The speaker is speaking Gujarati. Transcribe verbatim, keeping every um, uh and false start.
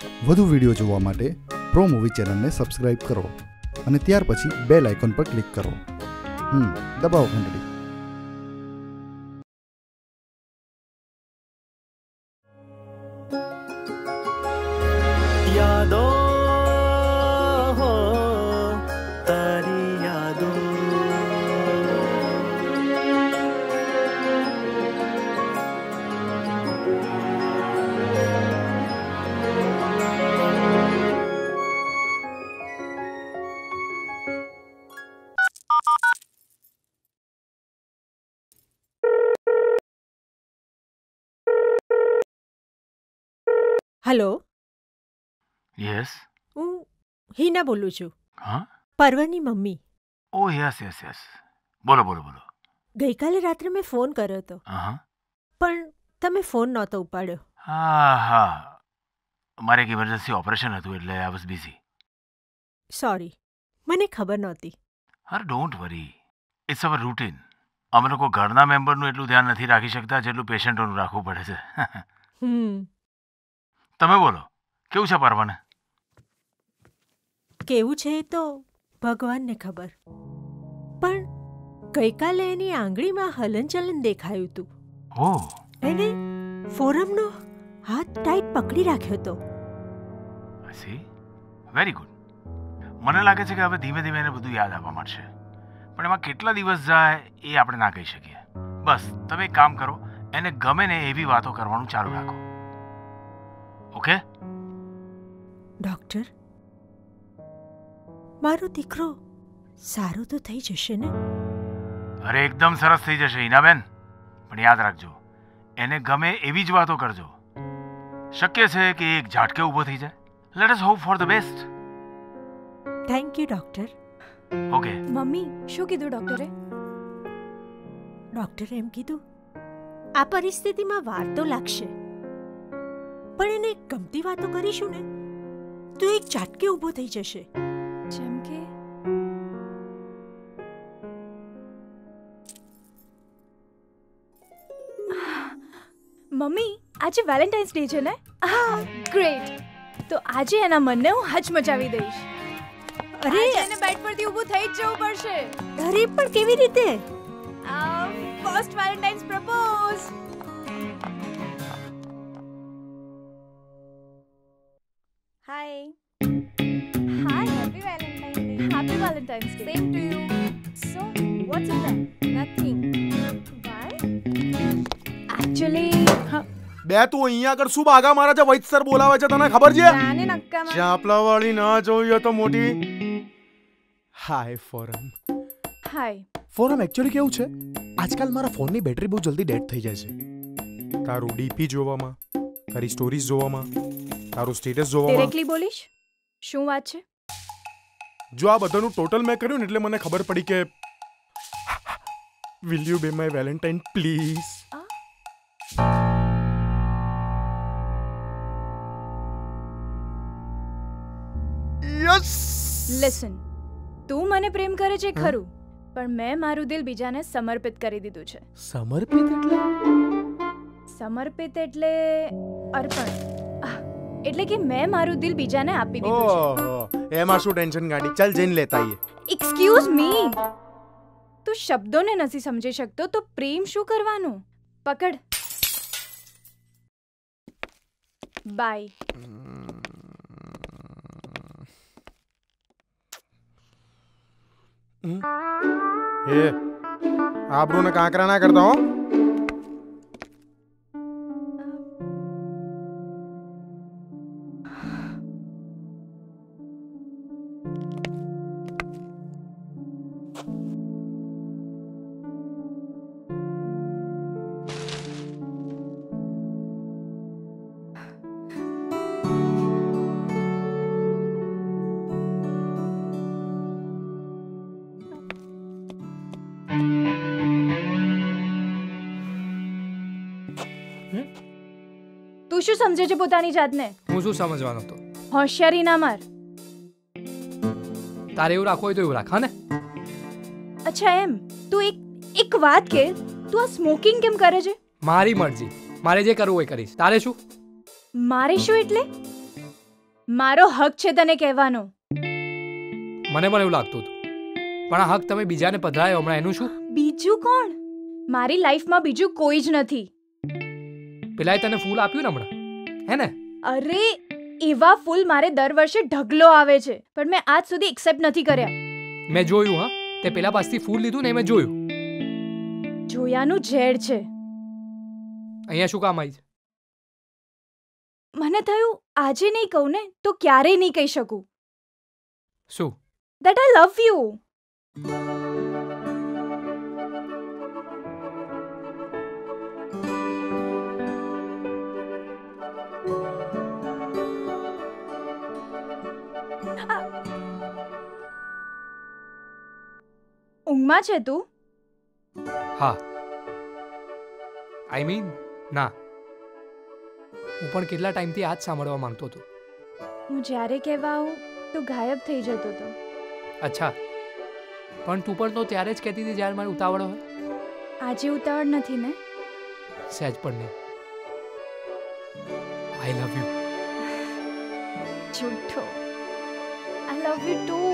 વધુ વિડીયો જોવા માટે પ્રો મૂવી ચેનલને સબસ્ક્રાઇબ કરો અને ત્યાર પછી બેલ આઇકોન પર ક્લિક કરો. હમ દબાવો ઘંટડી. यादों हो तारी यादों હેલો. યસ. હું હિના બોલું છું. હા, પર્વની મમ્મી. Oh yes yes yes. બોલો બોલો બોલો. ગઈકાલે રાત્રે મેં ફોન કર્યો હતો હા પણ તમે ફોન નહોતો ઉપાડ્યો. હા હા મારે એક ઇમરજન્સી ઓપરેશન હતું એટલે આઈ વોઝ બિઝી. સોરી, મને ખબર નહોતી. અરે don't worry, it's our routine. અમે લોકો ઘરના મેમ્બરનું એટલું ધ્યાન નથી રાખી શકતા જેટલું પેશન્ટોનું રાખવું પડે છે. હમ તમે બોલો, કેવું છે પરવાને? કેવું છે એ તો ભગવાનને ખબર, પણ ગઈકાલે એની આંગળીમાં હલનચલન દેખાયું હતું. ઓહ, એને ફોરમનો હાથ ટાઈટ પકડી રાખ્યો હતો. I see. Very good. મને લાગે છે કે હવે ધીમે ધીમે એને બધું યાદ આવવા માંડશે, પણ એમાં કેટલા દિવસ જાય એ આપણે ના કહી શકીએ. બસ તમે એક કામ કરો, એને ગમે ને એવી વાતો કરવાનું ચાલુ રાખો. ઓકે? ડૉક્ટર, મારો દીકરો સારો તો થઈ જશે ને? અરે એકદમ સરસ થઈ જશે હિનાબેન, પણ યાદ રાખજો એને ગમે એવી જ વાતો કરજો. શક્ય છે કે એક ઝાટકે ઊભો થઈ જાય. Let us hope for the best. Thank you doctor. Okay. મમ્મી, શું કીધું ડોક્ટરે? ડૉક્ટરે એમ કીધું, આ પરિસ્થિતિમાં વાર તો લાગશે, પણ એને ગમતી વાતો કરીશું ને તો એક ઝાટકે ઊભો થઈ જશે. જેમ કે? મમ્મી, આજે વેલેન્ટાઇન્સ ડે છે ને? હા, ગ્રેટ. તો આજે એના મનને હું હચમચાવી દઈશ. અરે એને બેડ પરથી ઊભું થઈ જ જવું પડશે. અરે પણ કેવી રીતે? First valentine's propose. Hi. Hi, happy valentine's day. Happy valentine's day. Same to you. So, what's it then? Nothing. Why? Actually બે તું અહીંયા આગળ શું બાગા મારા છે? વૈદ સર બોલાવે છે, તને ખબર છે? જાને નક્કામાં ચાપલા વાળી ના જોઈએ તો મોટી. Hi Foram. Hi. Foram actually કેવું છે, આજકાલ મારા ફોનની બેટરી બહુ જલ્દી ડેડ થઈ જાય છે. તારું ડીપી જોવામાં, તારી સ્ટોરીઝ જોવામાં, તારું સ્ટેટસ જોવામાં. ડિરેક્ટલી બોલીશ, શું વાત છે? જો આ બધાનું ટોટલ મેં કર્યું ને એટલે મને ખબર પડી કે will you be my valentine please? Yes. Listen, તું મને પ્રેમ કરે છે ખરું, પણ મેં મારું દિલ બીજાને સમર્પિત કરી દીધું છે. સમર્પિત એટલે? સમર્પિત એટલે અર્પણ. આહ, એટલે કે મેં મારું દિલ બીજાને આપી દીધું છે. ઓહો, એમાં શું ટેન્શન ગાડી? ચાલ જઈને લેતા આવીએ. એક્સક્યુઝ મી, તું શબ્દોને નથી સમજી શકતો તો પ્રેમ શું કરવાનું? પકડ. બાય. એ આબરૂને કાંકરા ના કરતા હો. તું શું સમજે છે પોતાની જાતને? હું શું સમજવાનો હતો? હોશિયારી ના માર. તારે એવું રાખવું હોય તો એવું રાખ. હા ને? અચ્છા એમ, તું એક એક વાત કે, તું આ સ્મોકિંગ કેમ કરે છે? મારી મરજી, મારે જે કરવું હોય કરીશ. તારે શું? મારે શું એટલે? મારો હક છે તને કહેવાનો. મને પણ એવું લાગતું હતું, પણ આ હક તમે બીજાને પધરાયો હમણાં એનું શું? બીજું કોણ? મારી લાઈફમાં બીજું કોઈ જ નથી. પેલાએ તને ફૂલ આપ્યું ને હમણાં, હે ને? અરે એવા ફૂલ મારે દર વર્ષે ઢગલો આવે છે, પણ મેં આજ સુધી એક્સેપ્ટ નથી કર્યા. મેં જોયું. હા, તે પેલા પાસેથી ફૂલ લીધું ને, મેં જોયું. જોયાનું ઝેર છે. અહીંયા શું કામ આવી છે? મને થયું આજે નહીં કહું ને તો ક્યારેય નહીં કહી શકું. શું? That I love you. ઊંઘમાં છે તું? હા. આઈ મીન ના, હું પણ કેટલા ટાઈમથી આ જ સાંભળવા માંગતો હતો. હું જ્યારે કહેવા આવું તો ગાયબ થઈ જતો હતો. અચ્છા, પણ તું પણ તો ત્યારે જ કહેતી હતી જ્યારે મારે ઉતાવળ હોય. આજે ઉતાવળ નથી ને? સહેજ પણ નહીં. I love you. જૂઠો. I love you two.